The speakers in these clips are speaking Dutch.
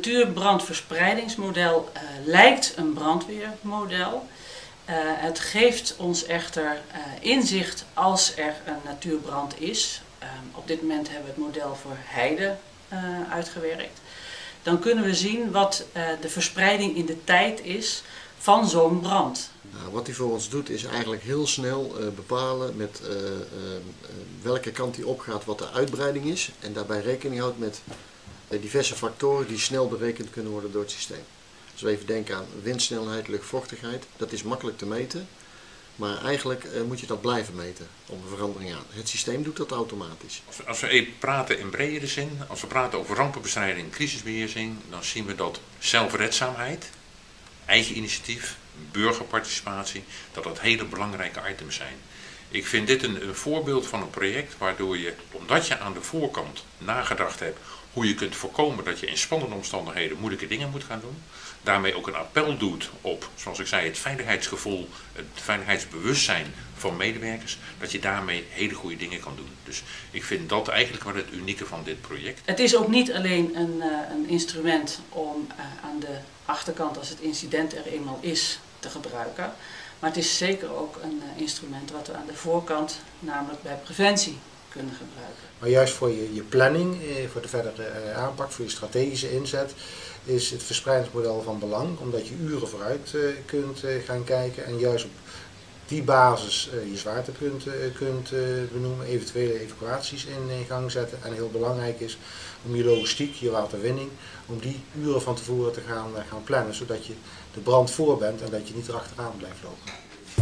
natuurbrandverspreidingsmodel lijkt een brandweermodel. Het geeft ons echter inzicht als er een natuurbrand is. Op dit moment hebben we het model voor heide uitgewerkt. Dan kunnen we zien wat de verspreiding in de tijd is van zo'n brand. Nou, wat hij voor ons doet is eigenlijk heel snel bepalen met welke kant hij opgaat wat de uitbreiding is. En daarbij rekening houdt met diverse factoren die snel berekend kunnen worden door het systeem. Als we even denken aan windsnelheid, luchtvochtigheid, dat is makkelijk te meten. Maar eigenlijk moet je dat blijven meten om een verandering aan. Het systeem doet dat automatisch. Als we praten in bredere zin, als we praten over rampenbestrijding en crisisbeheersing, dan zien we dat zelfredzaamheid, eigen initiatief, burgerparticipatie, dat hele belangrijke items zijn. Ik vind dit een voorbeeld van een project waardoor je, omdat je aan de voorkant nagedacht hebt hoe je kunt voorkomen dat je in spannende omstandigheden moeilijke dingen moet gaan doen, daarmee ook een appel doet op, zoals ik zei, het veiligheidsgevoel, het veiligheidsbewustzijn van medewerkers, dat je daarmee hele goede dingen kan doen. Dus ik vind dat eigenlijk wel het unieke van dit project. Het is ook niet alleen een instrument om aan de achterkant, als het incident er eenmaal is, te gebruiken. Maar het is zeker ook een instrument wat we aan de voorkant, namelijk bij preventie, kunnen gebruiken. Maar juist voor je planning, voor de verdere aanpak, voor je strategische inzet, is het verspreidingsmodel van belang, omdat je uren vooruit kunt gaan kijken en juist op die basis je zwaarte kunt benoemen, eventuele evacuaties in gang zetten. En heel belangrijk is om je logistiek, je waterwinning, om die uren van tevoren te gaan plannen, zodat je de brand voor bent en dat je niet erachteraan blijft lopen.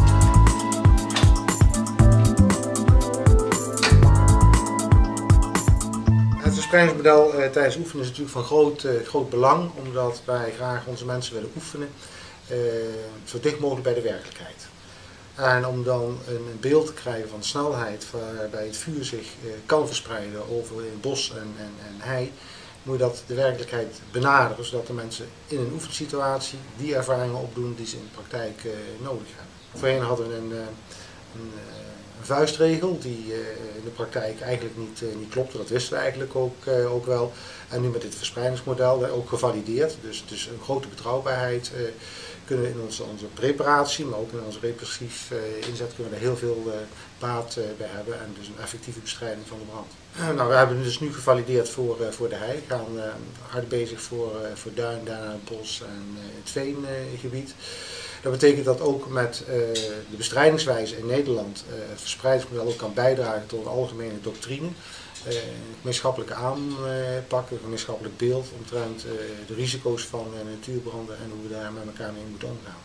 Het verspreidingsmodel tijdens oefenen is natuurlijk van groot belang, omdat wij graag onze mensen willen oefenen zo dicht mogelijk bij de werkelijkheid. En om dan een beeld te krijgen van de snelheid waarbij het vuur zich kan verspreiden over in bos en hei, moet je dat de werkelijkheid benaderen, zodat de mensen in een oefensituatie die ervaringen opdoen die ze in de praktijk nodig hebben. Voorheen hadden we een vuistregel die in de praktijk eigenlijk niet klopte, dat wisten we eigenlijk ook wel. En nu met dit verspreidingsmodel ook gevalideerd, dus een grote betrouwbaarheid. Kunnen we in onze preparatie, maar ook in onze repressief inzet, kunnen we er heel veel baat bij hebben en dus een effectieve bestrijding van de brand. Nou, we hebben dus nu gevalideerd voor de hei, we gaan hard bezig voor duin, daarna het bos en het veengebied. Dat betekent dat ook met de bestrijdingswijze in Nederland het verspreidingsmodel ook kan bijdragen tot een algemene doctrine. Gemeenschappelijke aanpak, een gemeenschappelijk beeld omtrent de risico's van natuurbranden en hoe we daar met elkaar mee moeten omgaan.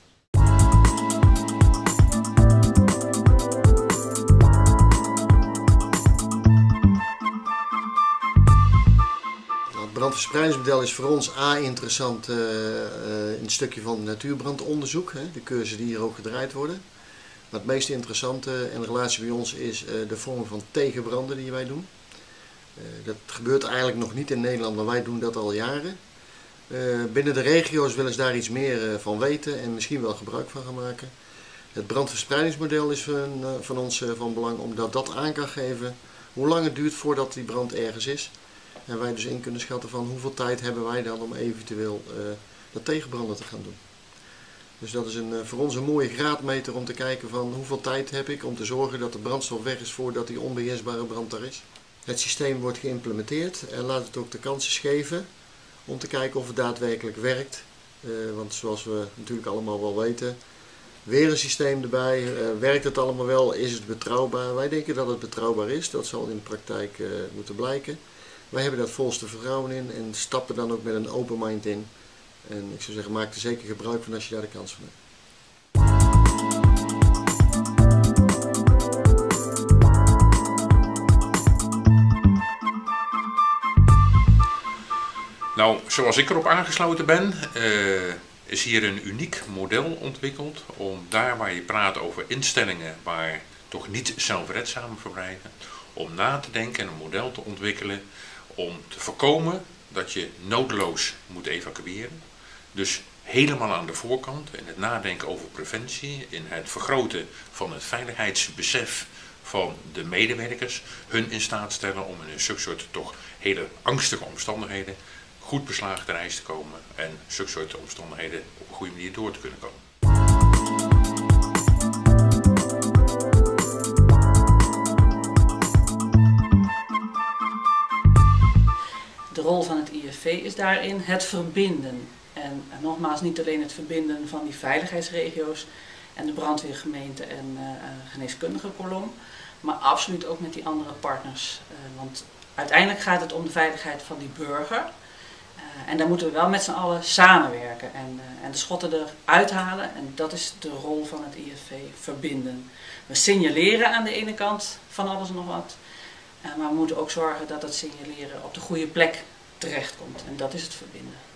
Het brandverspreidingsmodel is voor ons interessant in het stukje van natuurbrandonderzoek, de cursussen die hier ook gedraaid worden. Maar het meest interessante in relatie bij ons is de vorm van tegenbranden die wij doen. Dat gebeurt eigenlijk nog niet in Nederland, maar wij doen dat al jaren. Binnen de regio's willen ze daar iets meer van weten en misschien wel gebruik van gaan maken. Het brandverspreidingsmodel is van ons van belang, omdat dat aan kan geven hoe lang het duurt voordat die brand ergens is. En wij dus in kunnen schatten van hoeveel tijd hebben wij dan om eventueel dat tegenbranden te gaan doen. Dus dat is voor ons een mooie graadmeter om te kijken van hoeveel tijd heb ik om te zorgen dat de brandstof weg is voordat die onbeheersbare brand er is. Het systeem wordt geïmplementeerd en laat het ook de kansen geven om te kijken of het daadwerkelijk werkt. Want zoals we natuurlijk allemaal wel weten, weer een systeem erbij, werkt het allemaal wel, is het betrouwbaar? Wij denken dat het betrouwbaar is, dat zal in de praktijk moeten blijken. Wij hebben daar het volste vertrouwen in en stappen dan ook met een open mind in. En ik zou zeggen, maak er zeker gebruik van als je daar de kans van hebt. Nou, zoals ik erop aangesloten ben, is hier een uniek model ontwikkeld om daar waar je praat over instellingen waar toch niet zelfredzame verblijven, om na te denken en een model te ontwikkelen om te voorkomen dat je noodloos moet evacueren. Dus helemaal aan de voorkant in het nadenken over preventie, in het vergroten van het veiligheidsbesef van de medewerkers, hun in staat stellen om in een soort toch hele angstige omstandigheden goed beslagen ten ijs te komen en zulke soort omstandigheden op een goede manier door te kunnen komen. De rol van het IFV is daarin het verbinden. En nogmaals, niet alleen het verbinden van die veiligheidsregio's en de brandweergemeente en geneeskundige kolom, maar absoluut ook met die andere partners. Want uiteindelijk gaat het om de veiligheid van die burger. En daar moeten we wel met z'n allen samenwerken en de schotten eruit halen. En dat is de rol van het IFV, verbinden. We signaleren aan de ene kant van alles en nog wat. Maar we moeten ook zorgen dat het signaleren op de goede plek terechtkomt. En dat is het verbinden.